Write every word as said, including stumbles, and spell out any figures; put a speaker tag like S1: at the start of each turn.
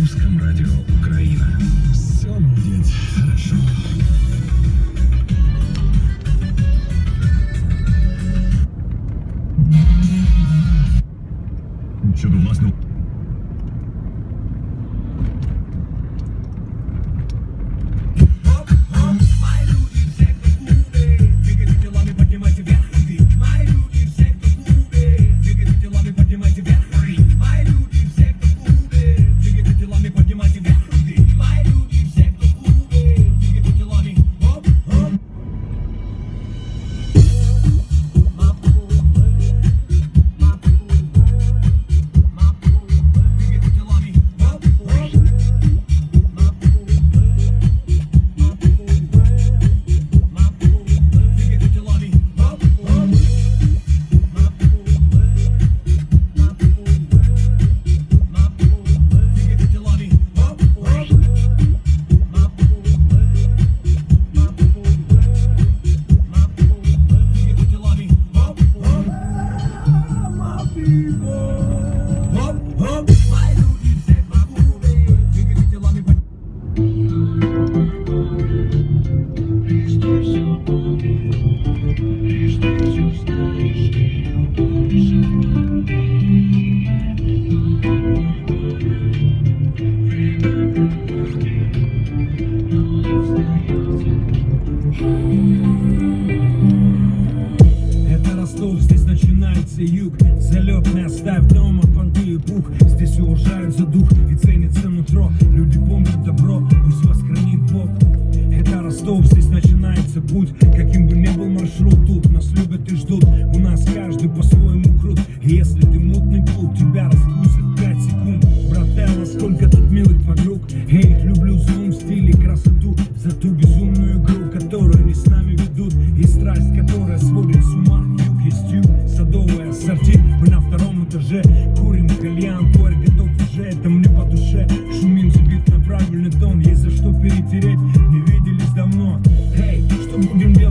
S1: Русском радио Украина. Все будет хорошо. Щодо власного. Здесь начинается юг. Залетный оставь дома понты и пух. Здесь уважают за дух и ценится нутро. Люди помнят добро, пусть вас хранит Бог. Это Ростов, здесь начинается путь. Каким бы ни был маршрут, тут нас любят и ждут. У нас каждый по-своему крут. И если ты мутный плут, тебя раскусят пять секунд. Брателло, сколько тут милых подруг. Я их люблю за ум, стиль и красоту. За ту безумную игру, которую они с нами ведут. И страсть, которая сводит с ума. Есть юг, садовое ассорти. Мы на втором этаже курим кальян, порь готов уже, это мне по душе. Шумим, забит на правильный тон, есть за что перетереть. Не виделись давно. Эй, что будем делать?